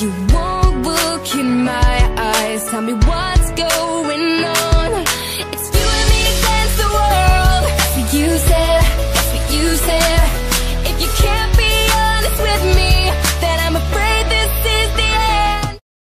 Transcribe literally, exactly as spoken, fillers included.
You won't look in my eyes. Tell me what's going on.